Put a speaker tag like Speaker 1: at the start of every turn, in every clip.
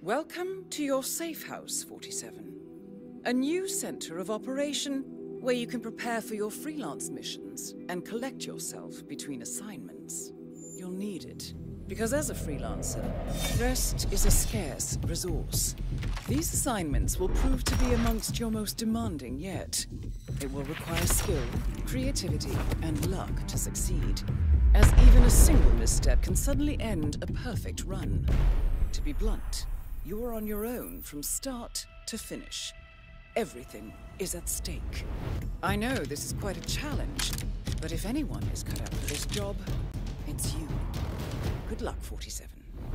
Speaker 1: Welcome to your safe house, 47. A new center of operation where you can prepare for your freelance missions and collect yourself between assignments. You'll need it, because as a freelancer, rest is a scarce resource. These assignments will prove to be amongst your most demanding yet. It will require skill, creativity, and luck to succeed, as even a single misstep can suddenly end a perfect run. To be blunt, you're on your own from start to finish. Everything is at stake. I know this is quite a challenge, but if anyone is cut out for this job, it's you. Good luck, 47.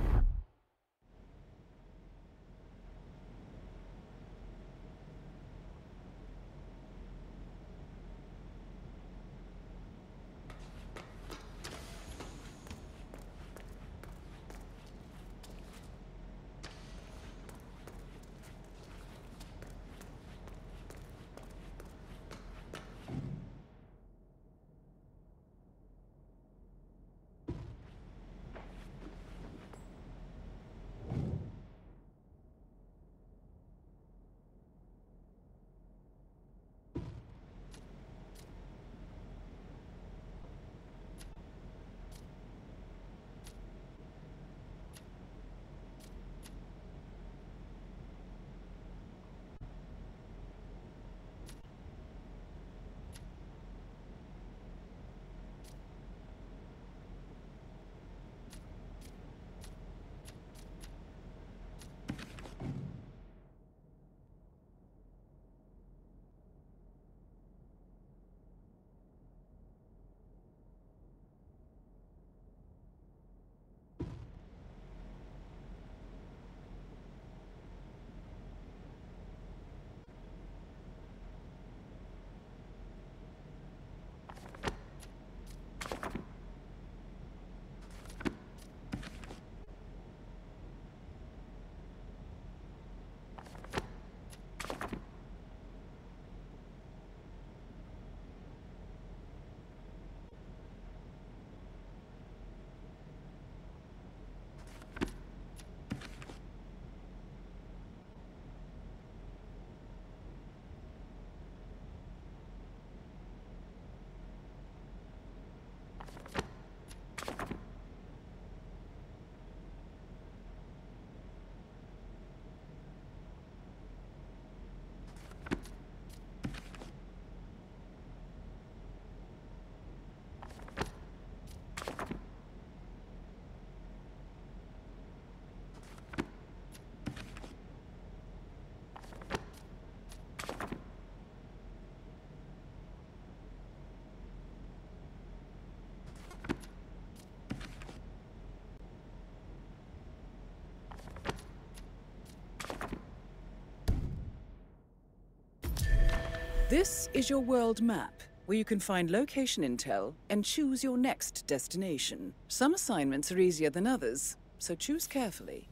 Speaker 1: This is your world map, where you can find location intel and choose your next destination. Some assignments are easier than others, so choose carefully.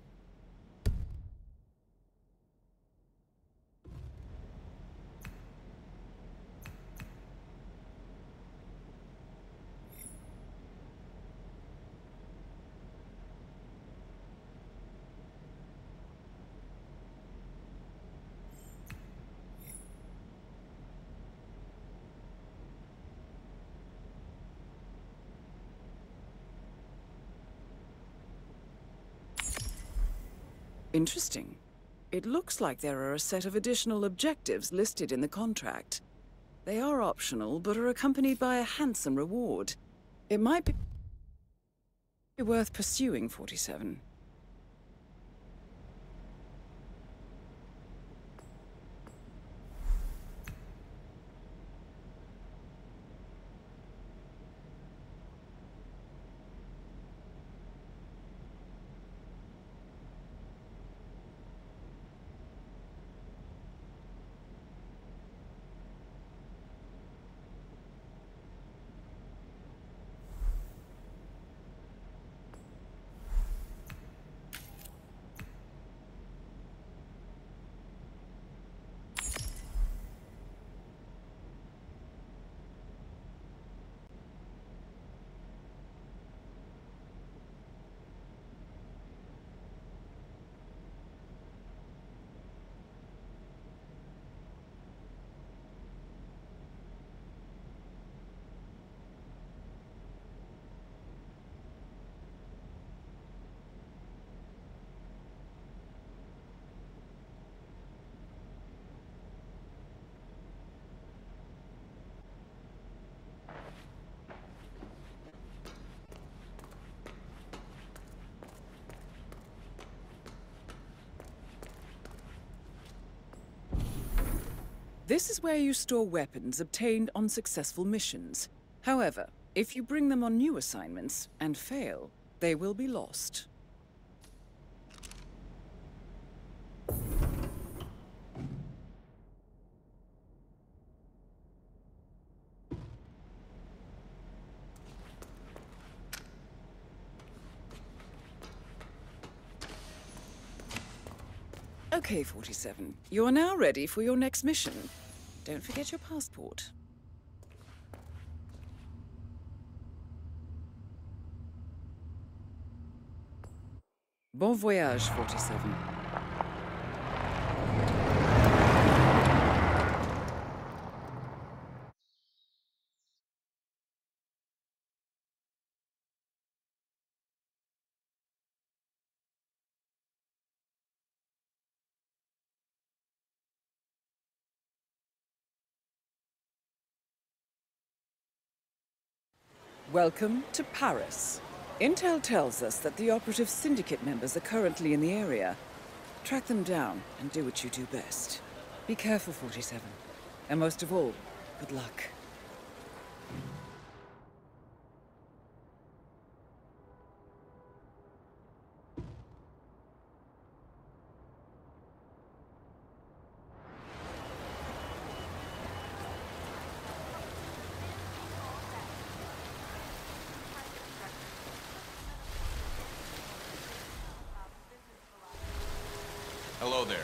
Speaker 1: Interesting. It looks like there are a set of additional objectives listed in the contract. They are optional, but are accompanied by a handsome reward. It might be worth pursuing, 47. This is where you store weapons obtained on successful missions. However, if you bring them on new assignments and fail, they will be lost. Okay, 47. You are now ready for your next mission. Don't forget your passport. Bon voyage, 47. Welcome to Paris. Intel tells us that the operative syndicate members are currently in the area. Track them down and do what you do best. Be careful, 47. And most of all, good luck.
Speaker 2: Hello there.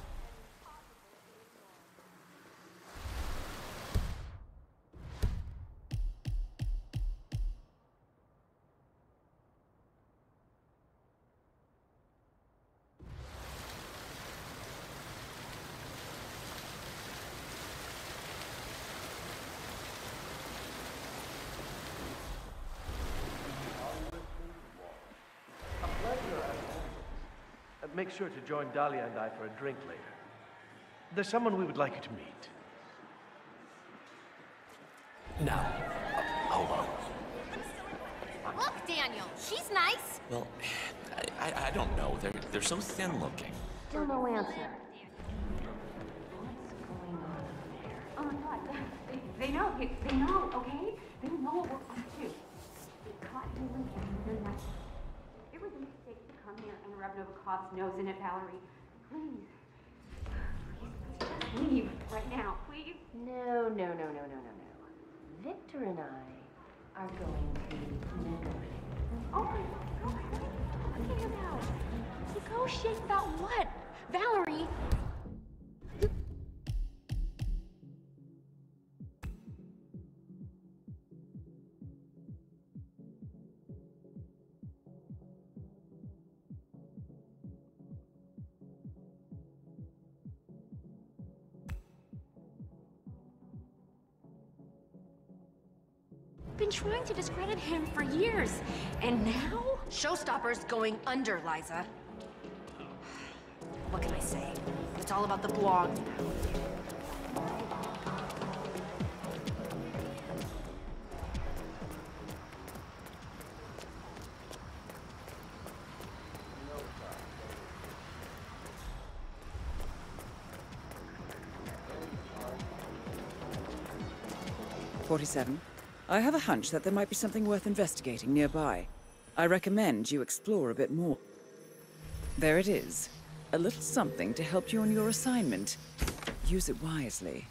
Speaker 3: Make sure to join Dahlia and I for a drink later. There's someone we would like you to meet. Now, hold on.
Speaker 4: Look, Daniel, she's nice.
Speaker 2: Well, I don't know. They're so thin looking.
Speaker 4: Still no answer.
Speaker 5: Oh my God, they know, they know, okay? They know what we're up to. They caught you and you're not. It was a mistake to come here and rub Novikov's nose in it, Valerie. Please. Just leave right now, please.
Speaker 4: No. Victor and I are going to negotiate.
Speaker 5: Oh my God, what are you talking about? Negotiate about what? Valerie! Been trying to discredit him for years, and now?
Speaker 4: Showstopper's going under, Liza. What can I say? It's all about the blog now.
Speaker 1: 47. I have a hunch that there might be something worth investigating nearby. I recommend you explore a bit more. There it is. A little something to help you on your assignment. Use it wisely.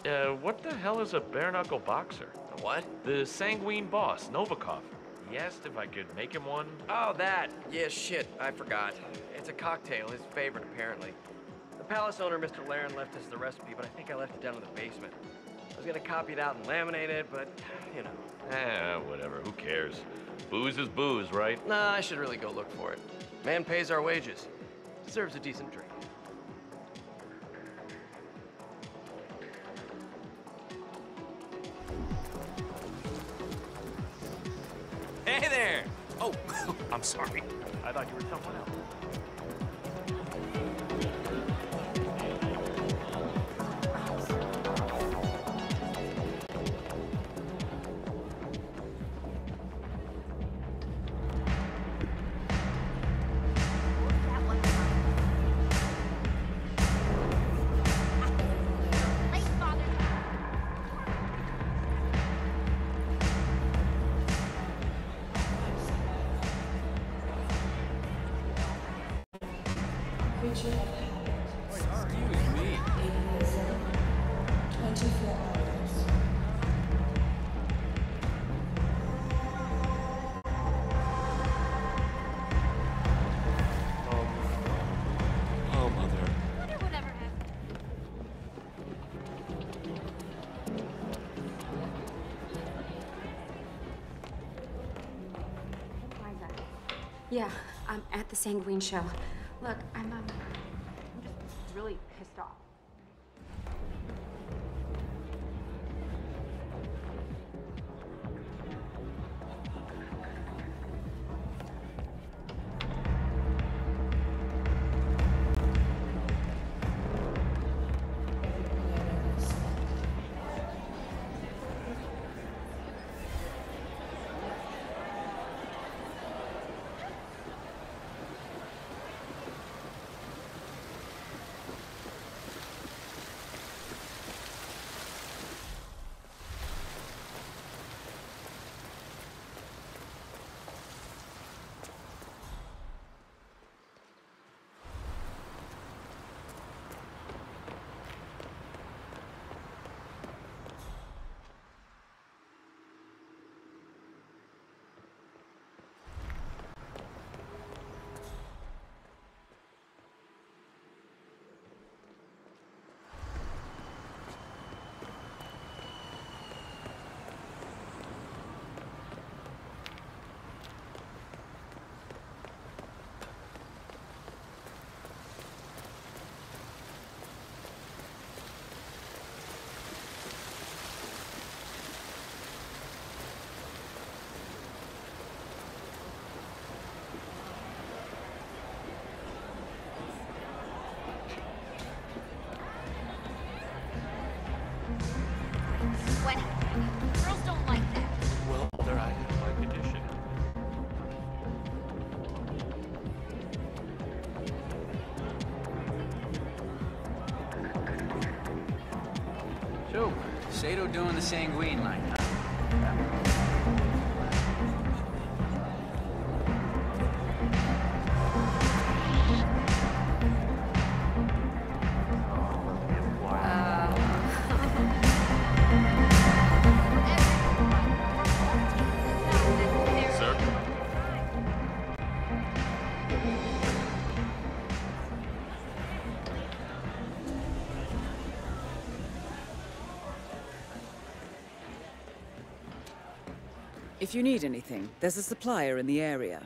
Speaker 3: What the hell is a bare-knuckle boxer?
Speaker 6: A what?
Speaker 3: The sanguine boss, Novikov. He asked if I could make him one.
Speaker 6: Oh, that. Yeah, shit. I forgot. It's a cocktail, his favorite, apparently. The palace owner, Mr. Laren, left us the recipe, but I think I left it down in the basement. I was gonna copy it out and laminate it, but, you know.
Speaker 3: Whatever. Who cares? Booze is booze, right?
Speaker 6: Nah, I should really go look for it. Man pays our wages. Deserves a decent drink.
Speaker 2: Hey there! Oh, I'm sorry.
Speaker 3: I thought you were someone else.
Speaker 7: Excuse me. 24 hours.
Speaker 2: Oh, Mother.
Speaker 4: I wonder whatever happened.
Speaker 5: Liza. Yeah, I'm at the Sanguine show. Look, I'm just really pissed off.
Speaker 4: Sweaty. Girls don't like that.
Speaker 3: Well, they're out of my condition.
Speaker 8: So, Sato doing the sanguine line, huh?
Speaker 3: Sir?
Speaker 1: If you need anything, there's a supplier in the area.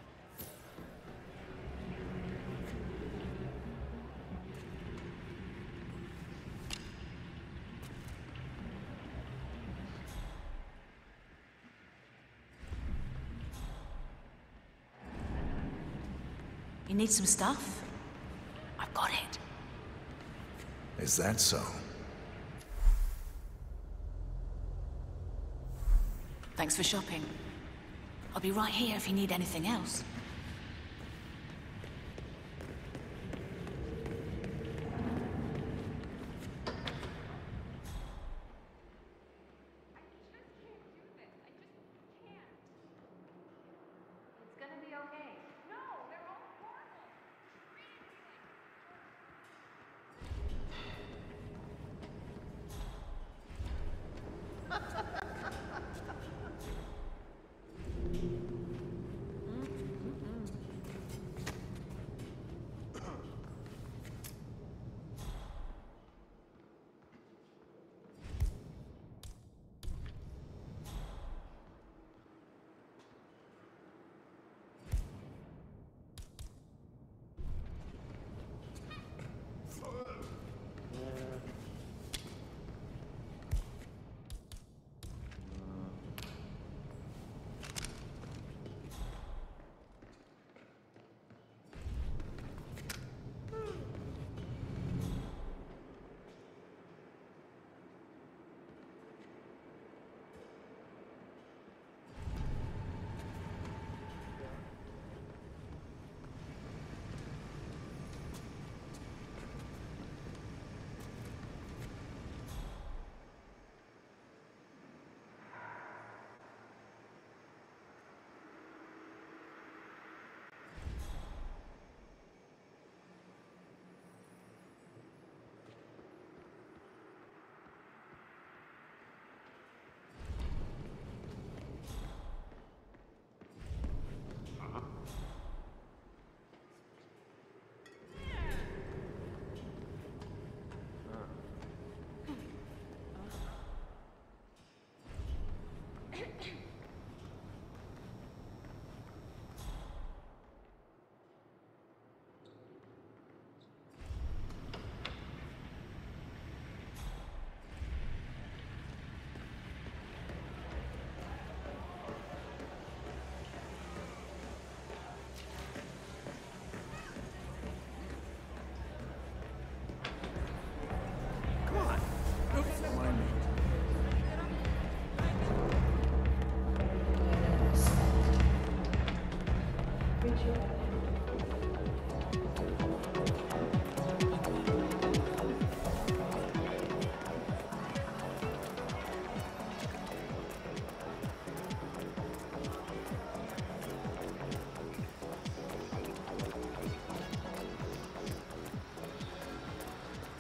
Speaker 9: You need some stuff? I've got it.
Speaker 10: Is that so?
Speaker 9: Thanks for shopping. I'll be right here if you need anything else.
Speaker 5: It's gonna be okay. No, they're all horrible.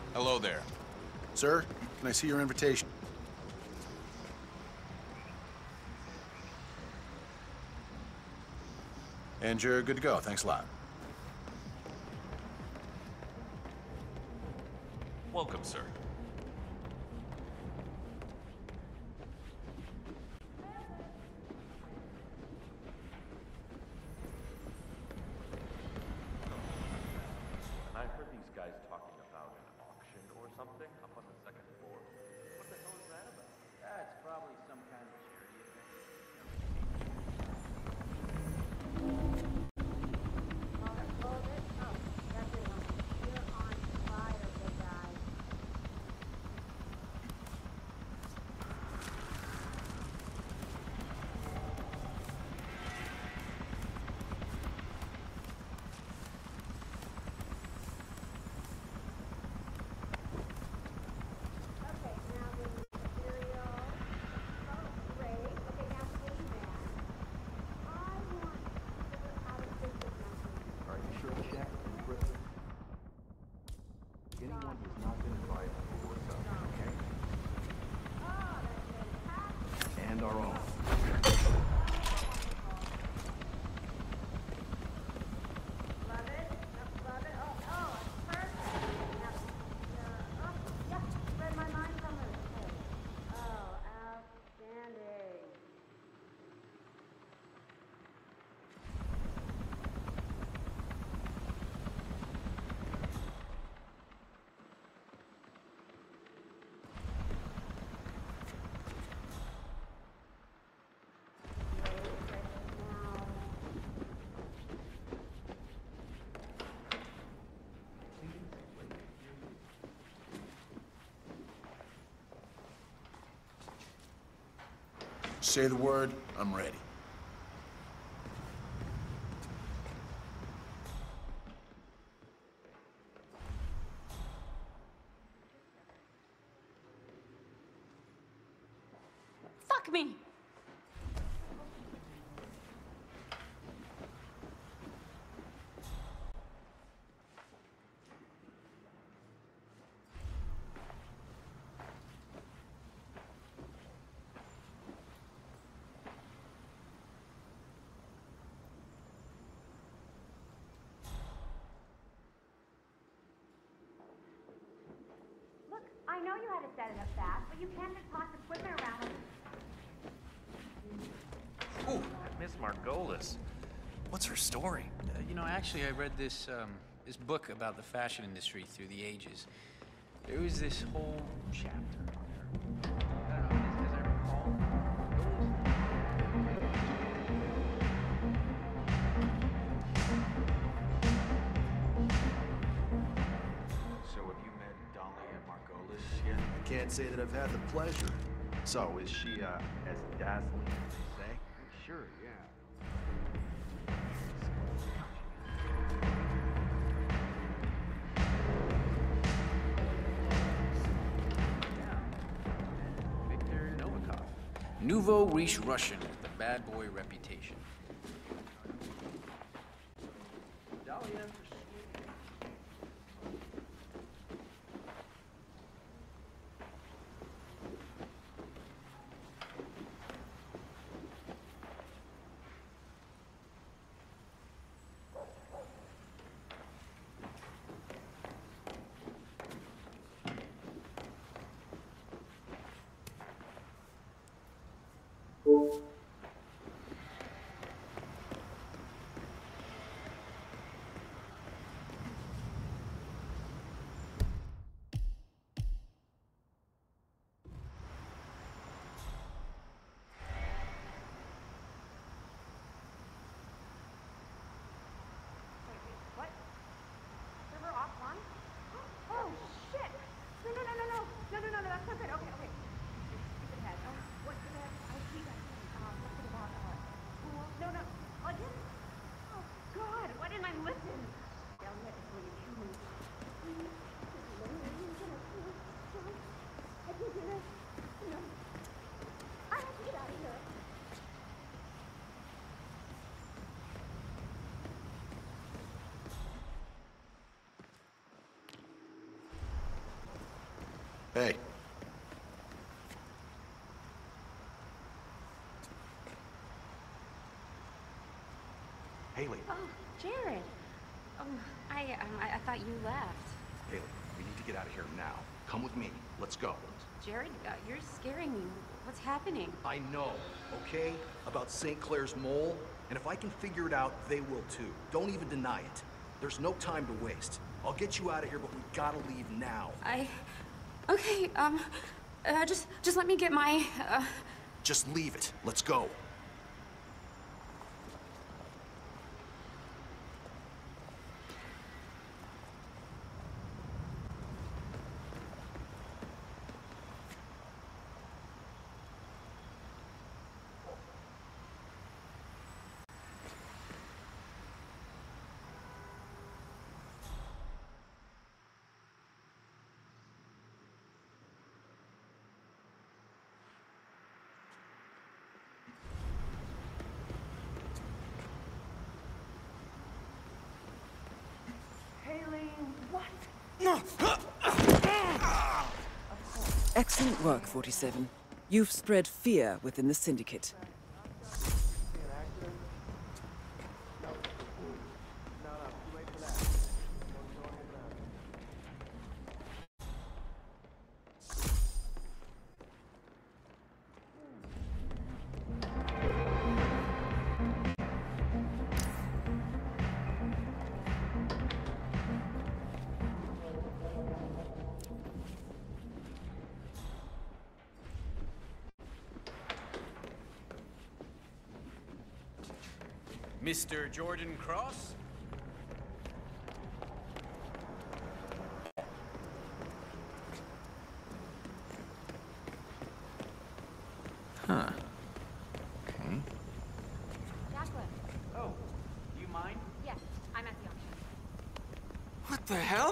Speaker 11: Hello there.
Speaker 10: Sir, can I see your invitation? And you're good to go. Thanks a lot.
Speaker 2: Welcome, sir.
Speaker 3: And I heard these guys talking about an auction or something up on the second floor. What the hell is that about?
Speaker 8: That's probably some kind of charity event.
Speaker 12: Anyone who's not been invited will work up, okay? And our own.
Speaker 10: Say the word, I'm ready.
Speaker 5: Fuck me! Look, I know you had to set it up fast, but you can't just toss equipment around like...
Speaker 6: Ooh, Miss Margolis. What's her story?
Speaker 8: You know, actually, I read this this book about the fashion industry through the ages. There was this whole chapter there. I don't know, as I recall,
Speaker 11: So have you met Dahlia Margolis yet?
Speaker 12: I can't say that I've had the pleasure. So, is she, as dazzling as they say? Sure, yeah.
Speaker 8: Victor Novikov. Nouveau riche Russian with the bad boy reputation.
Speaker 3: Dahlia,
Speaker 10: Hey.
Speaker 12: Haley.
Speaker 5: Oh, Jared. Oh, I thought you left.
Speaker 12: Haley, we need to get out of here now. Come with me. Let's go.
Speaker 5: Jared, you're scaring me. What's happening?
Speaker 12: I know, okay? About St. Clair's mole. And if I can figure it out, they will too. Don't even deny it. There's no time to waste. I'll get you out of here, but we gotta leave now.
Speaker 5: Okay, just let me get my,
Speaker 12: Just leave it. Let's go.
Speaker 1: Excellent work, 47. You've spread fear within the Syndicate.
Speaker 8: Mr. Jordan Cross?
Speaker 2: Huh. Okay.
Speaker 5: Jacqueline.
Speaker 8: Oh, you mind?
Speaker 5: Yes, I'm at the auction.
Speaker 2: What the hell?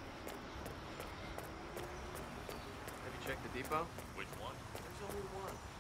Speaker 6: Check the depot?
Speaker 3: Which one?
Speaker 6: There's only one.